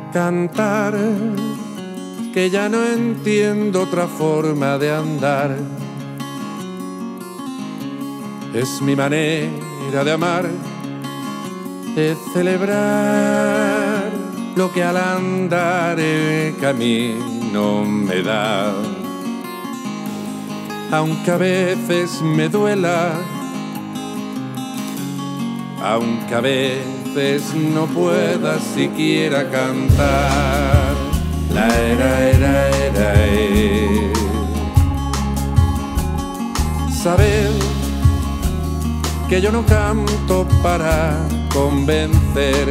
cantar, que ya no entiendo otra forma de andar. Es mi manera de amar, de celebrar lo que al andar el camino me da. Aunque a veces me duela, aunque a veces no pueda siquiera cantar. La era. Saber que yo no canto para convencer,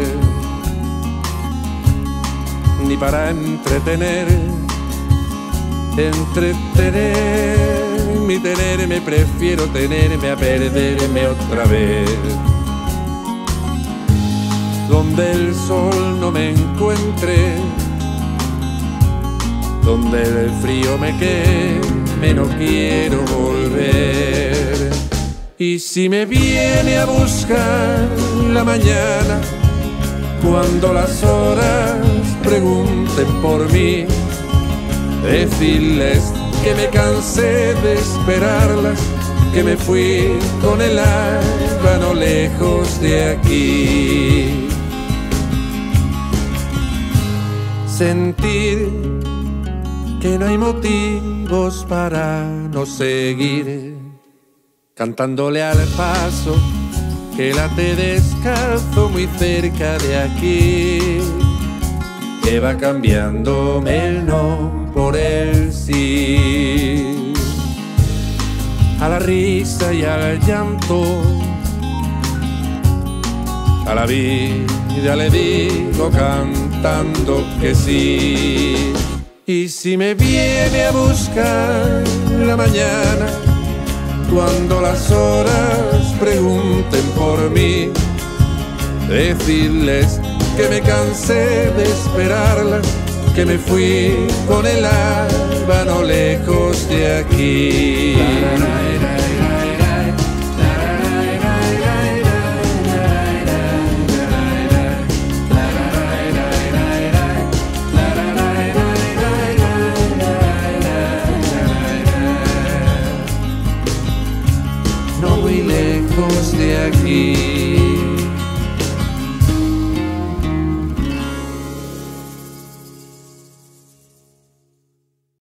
ni para entretener. Entretenerme y tenerme, prefiero tenerme a perderme otra vez. Donde el sol no me encuentre, donde el frío me queme, no quiero volver. Y si me viene a buscar la mañana, cuando las horas pregunten por mí, decirles que me cansé de esperarlas, que me fui con el alba no lejos de aquí. Sentir que no hay motivos para no seguir, cantándole al paso que late descalzo muy cerca de aquí, que va cambiándome el no por el sí, a la risa y al llanto, a la vida le digo cantando que sí. Y si me viene a buscar la mañana, cuando las horas pregunten por mí, decirles que me cansé de esperarlas, que me fui con el alba no lejos de aquí.